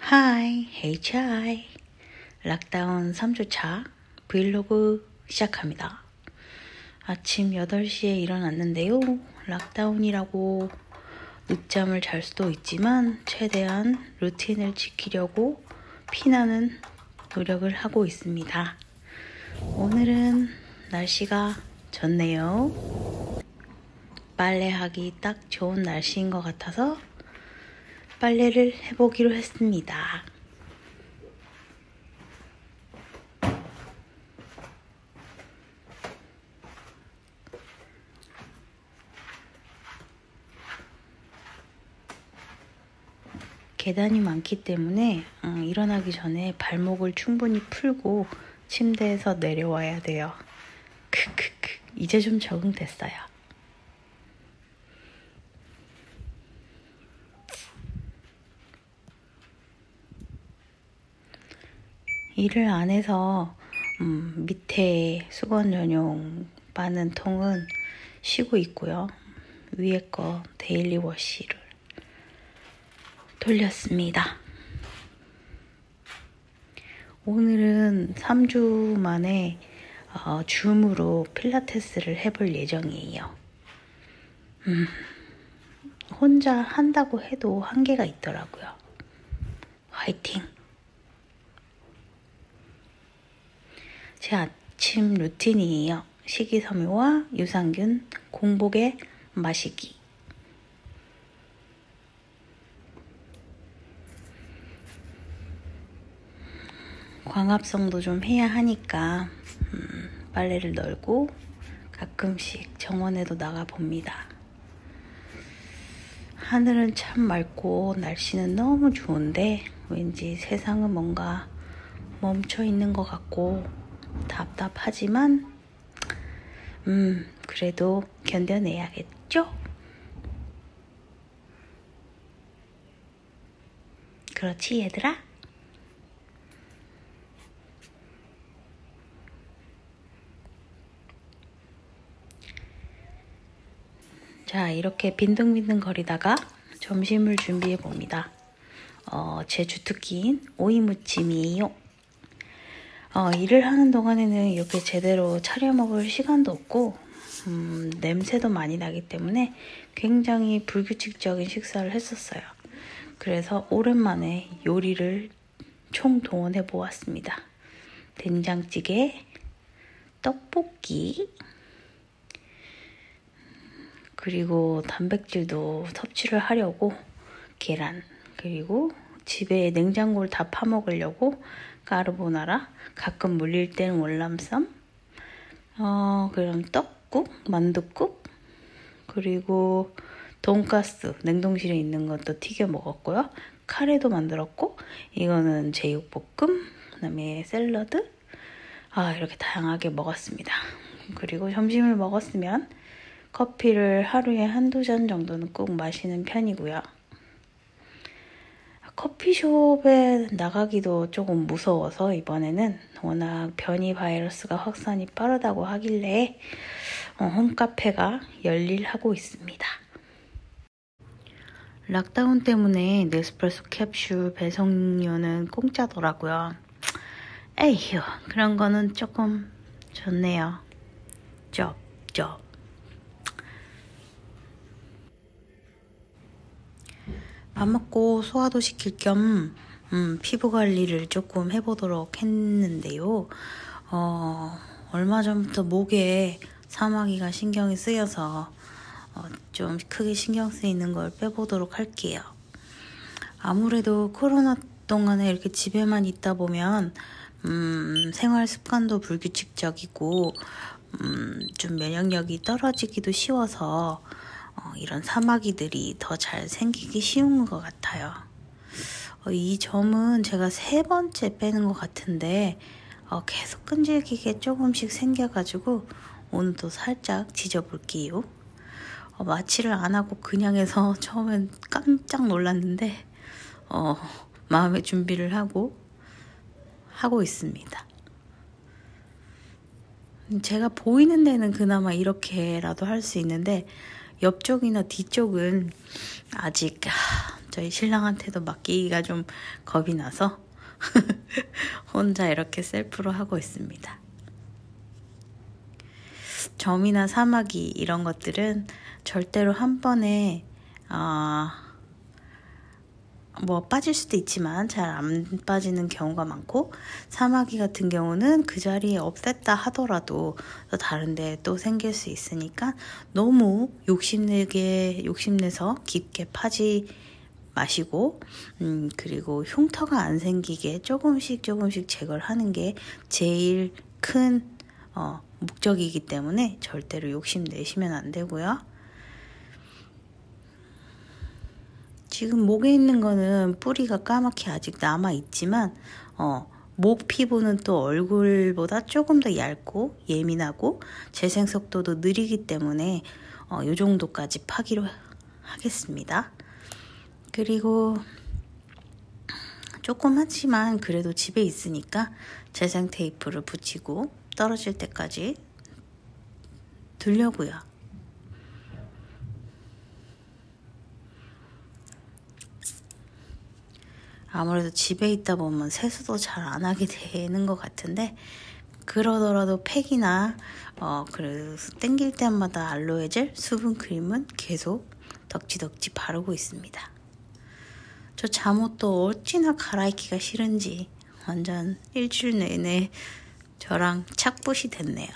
하이, 헤이 차이. 락다운 3주차 브이로그 시작합니다. 아침 8시에 일어났는데요. 락다운이라고 늦잠을 잘 수도 있지만 최대한 루틴을 지키려고 피나는 노력을 하고 있습니다. 오늘은 날씨가 좋네요. 빨래하기 딱 좋은 날씨인 것 같아서 빨래를 해보기로 했습니다. 계단이 많기 때문에 일어나기 전에 발목을 충분히 풀고 침대에서 내려와야 돼요. 크크크. 이제 좀 적응됐어요. 일을 안 해서 밑에 수건 전용 빠는 통은 쉬고 있고요. 위에 거 데일리 워시를 돌렸습니다. 오늘은 3주 만에 줌으로 필라테스를 해볼 예정이에요. 혼자 한다고 해도 한계가 있더라고요. 화이팅! 제 아침 루틴이에요. 식이섬유와 유산균, 공복에 마시기. 광합성도 좀 해야 하니까 빨래를 널고 가끔씩 정원에도 나가봅니다. 하늘은 참 맑고 날씨는 너무 좋은데 왠지 세상은 뭔가 멈춰 있는 것 같고 답답하지만 그래도 견뎌내야겠죠? 그렇지 얘들아? 자, 이렇게 빈둥빈둥 거리다가 점심을 준비해 봅니다. 제 주특기인 오이무침이에요. 일을 하는 동안에는 이렇게 제대로 차려 먹을 시간도 없고 냄새도 많이 나기 때문에 굉장히 불규칙적인 식사를 했었어요. 그래서 오랜만에 요리를 총동원해 보았습니다. 된장찌개, 떡볶이, 그리고 단백질도 섭취를 하려고 계란, 그리고 집에 냉장고를 다 파먹으려고 까르보나라, 가끔 물릴 때는 월남쌈, 그럼 떡국, 만둣국, 그리고 돈가스, 냉동실에 있는 것도 튀겨 먹었고요. 카레도 만들었고, 이거는 제육볶음, 그 다음에 샐러드, 이렇게 다양하게 먹었습니다. 그리고 점심을 먹었으면 커피를 하루에 한두 잔 정도는 꼭 마시는 편이고요. 커피숍에 나가기도 조금 무서워서 이번에는 워낙 변이 바이러스가 확산이 빠르다고 하길래 홈카페가 열일하고 있습니다. 락다운 때문에 네스프레소 캡슐 배송료는 공짜더라고요. 에휴, 그런 거는 조금 좋네요. 쩝. 밥 먹고 소화도 시킬 겸 피부 관리를 조금 해보도록 했는데요. 얼마 전부터 목에 사마귀가 신경이 쓰여서 좀 크게 신경 쓰이는 걸 빼보도록 할게요. 아무래도 코로나 동안에 이렇게 집에만 있다 보면 생활 습관도 불규칙적이고 좀 면역력이 떨어지기도 쉬워서 이런 사마귀들이 더 잘 생기기 쉬운 것 같아요. 이 점은 제가 3번째 빼는 것 같은데 계속 끈질기게 조금씩 생겨가지고 오늘도 살짝 지져볼게요. 마취를 안 하고 그냥 해서 처음엔 깜짝 놀랐는데 마음의 준비를 하고 있습니다. 제가 보이는 데는 그나마 이렇게라도 할 수 있는데 옆쪽이나 뒤쪽은 아직 저희 신랑한테도 맡기기가 좀 겁이 나서 혼자 이렇게 셀프로 하고 있습니다. 점이나 사마귀 이런 것들은 절대로 한 번에 뭐 빠질 수도 있지만 잘 안 빠지는 경우가 많고, 사마귀 같은 경우는 그 자리에 없앴다 하더라도 또 다른 데 또 생길 수 있으니까 너무 욕심내서 깊게 파지 마시고, 그리고 흉터가 안 생기게 조금씩 제거를 하는 게 제일 큰 목적이기 때문에 절대로 욕심내시면 안 되고요. 지금 목에 있는 거는 뿌리가 까맣게 아직 남아있지만 목 피부는 또 얼굴보다 조금 더 얇고 예민하고 재생 속도도 느리기 때문에 이 정도까지 파기로 하겠습니다. 그리고 조그맣지만 그래도 집에 있으니까 재생 테이프를 붙이고 떨어질 때까지 두려고요. 아무래도 집에 있다 보면 세수도 잘 안 하게 되는 것 같은데, 그러더라도 팩이나 그래도 땡길 때마다 알로에젤 수분크림은 계속 덕지덕지 바르고 있습니다. 저 잠옷도 어찌나 갈아입기가 싫은지 완전 일주일 내내 저랑 착붙이 됐네요.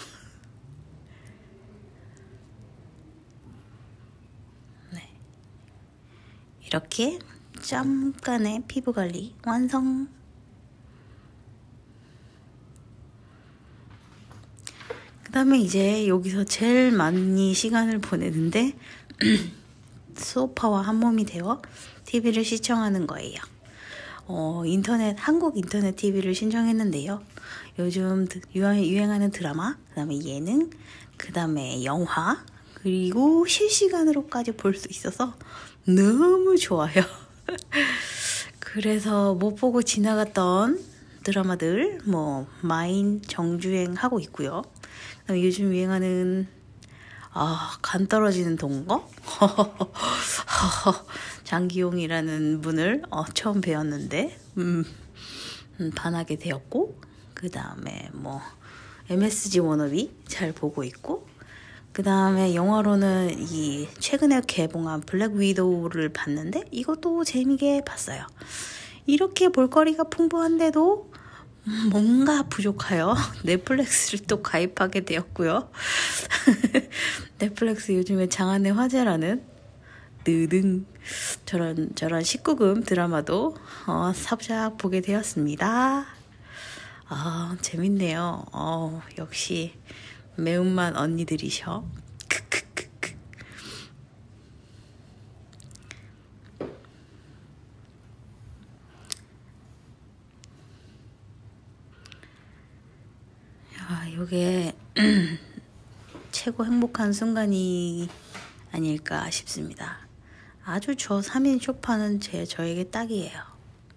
네. 이렇게 잠깐의 피부관리 완성! 그 다음에 이제 여기서 제일 많이 시간을 보내는데 소파와 한몸이 되어 TV를 시청하는 거예요. 한국 인터넷 TV를 신청했는데요. 요즘 유행하는 드라마, 그 다음에 예능, 그 다음에 영화, 그리고 실시간으로까지 볼 수 있어서 너무 좋아요. 그래서 못 보고 지나갔던 드라마들 마인 정주행 하고 있고요. 그다음에 요즘 유행하는 간 떨어지는 동거 장기용이라는 분을 처음 배웠는데 반하게 되었고, 그 다음에 MSG 워너비 잘 보고 있고, 그 다음에 영화로는 이 최근에 개봉한 블랙 위도우를 봤는데 이것도 재미있게 봤어요. 이렇게 볼거리가 풍부한데도 뭔가 부족하여 넷플릭스를 또 가입하게 되었고요. 넷플릭스 요즘에 장안의 화제라는 느등 저런 19금 드라마도 삽작 보게 되었습니다. 재밌네요. 역시 매운맛 언니들이셔. 크크크크. 요게 최고 행복한 순간이 아닐까 싶습니다. 아주 저 3인 쇼파는 저에게 딱이에요.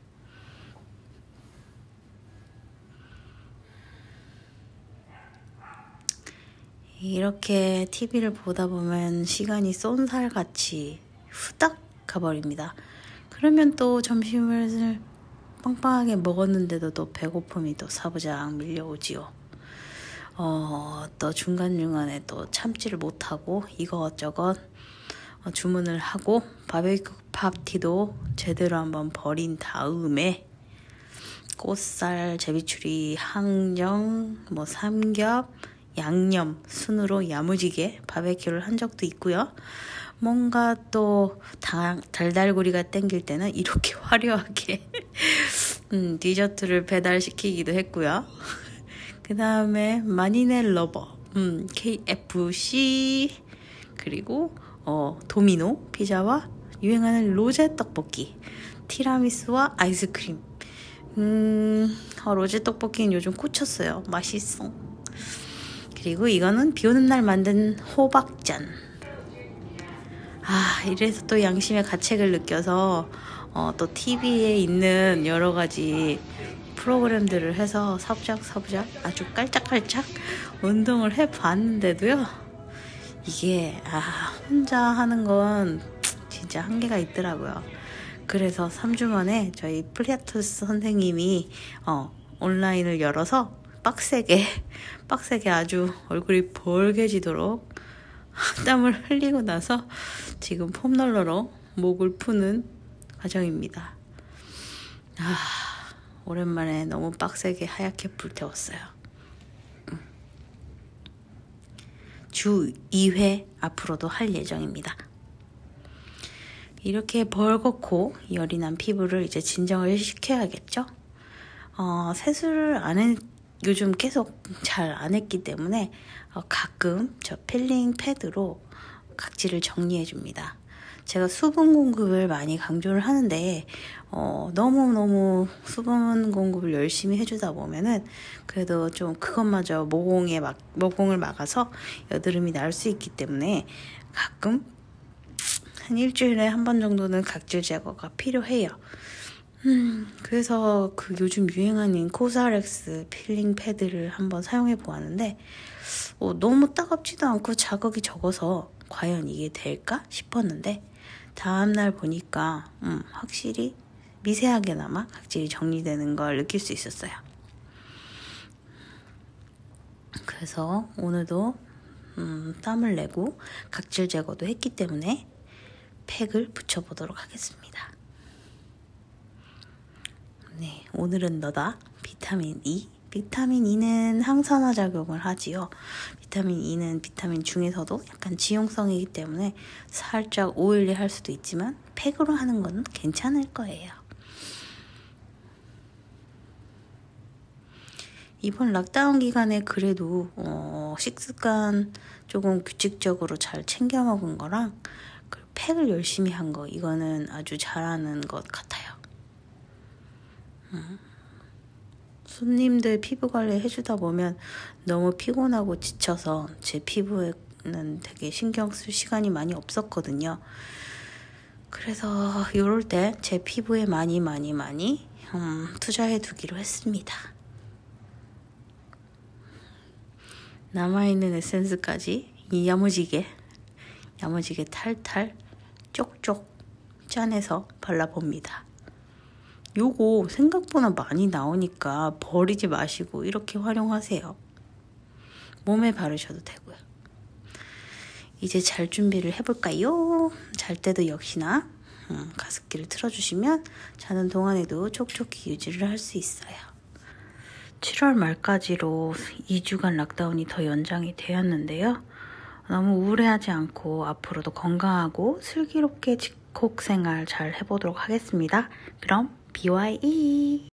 이렇게 TV를 보다 보면 시간이 쏜살같이 후딱 가버립니다. 그러면 또 점심을 빵빵하게 먹었는데도 또 배고픔이 또 사부작 밀려오지요. 또 중간중간에 또 참지를 못하고 이것저것 주문을 하고 바베큐 파티도 제대로 한번 버린 다음에 꽃살, 제비추리, 항정, 삼겹, 양념 순으로 야무지게 바베큐를 한 적도 있고요. 뭔가 또 달달구리가 땡길 때는 이렇게 화려하게 디저트를 배달시키기도 했고요. 그 다음에 마니넬 러버, KFC, 그리고 도미노 피자와 유행하는 로제 떡볶이, 티라미수와 아이스크림. 로제 떡볶이는 요즘 꽂혔어요. 맛있어. 그리고 이거는 비 오는 날 만든 호박전. 이래서 또 양심의 가책을 느껴서 또 TV에 있는 여러 가지 프로그램들을 해서 사부작 아주 깔짝깔짝 운동을 해봤는데도요, 이게 혼자 하는 건 진짜 한계가 있더라고요. 그래서 3주 만에 저희 필라테스 선생님이 온라인을 열어서 빡세게 아주 얼굴이 벌개지도록 땀을 흘리고 나서 지금 폼롤러로 목을 푸는 과정입니다. 오랜만에 너무 빡세게 하얗게 불태웠어요. 주 2회 앞으로도 할 예정입니다. 이렇게 벌겋고 열이 난 피부를 이제 진정을 시켜야겠죠? 세수를 요즘 계속 잘 안 했기 때문에 가끔 저 필링 패드로 각질을 정리해 줍니다. 제가 수분 공급을 많이 강조를 하는데 너무너무 수분 공급을 열심히 해주다 보면은 그래도 좀 그것마저 모공을 막아서 여드름이 날 수 있기 때문에 가끔 한 일주일에 한 번 정도는 각질 제거가 필요해요. 그래서 그 요즘 유행하는 코사렉스 필링 패드를 한번 사용해 보았는데 너무 따갑지도 않고 자극이 적어서 과연 이게 될까 싶었는데 다음날 보니까 확실히 미세하게나마 각질이 정리되는 걸 느낄 수 있었어요. 그래서 오늘도 땀을 내고 각질 제거도 했기 때문에 팩을 붙여보도록 하겠습니다. 네, 오늘은 너다 비타민 E. 비타민 E는 항산화 작용을 하지요. 비타민 E는 비타민 중에서도 약간 지용성이기 때문에 살짝 오일리할 수도 있지만 팩으로 하는 건 괜찮을 거예요. 이번 락다운 기간에 그래도 식습관 조금 규칙적으로 잘 챙겨 먹은 거랑 팩을 열심히 한 거, 이거는 아주 잘하는 것 같아요. 손님들 피부 관리 해주다 보면 너무 피곤하고 지쳐서 제 피부에는 되게 신경 쓸 시간이 많이 없었거든요. 그래서 이럴 때 제 피부에 많이 투자해 두기로 했습니다. 남아있는 에센스까지 야무지게 탈탈 쪽쪽 짜내서 발라봅니다. 요거 생각보다 많이 나오니까 버리지 마시고 이렇게 활용하세요. 몸에 바르셔도 되고요. 이제 잘 준비를 해볼까요? 잘 때도 역시나 가습기를 틀어주시면 자는 동안에도 촉촉히 유지를 할 수 있어요. 7월 말까지로 2주간 락다운이 더 연장이 되었는데요. 너무 우울해하지 않고 앞으로도 건강하고 슬기롭게 집콕 생활 잘 해보도록 하겠습니다. 그럼 BYE!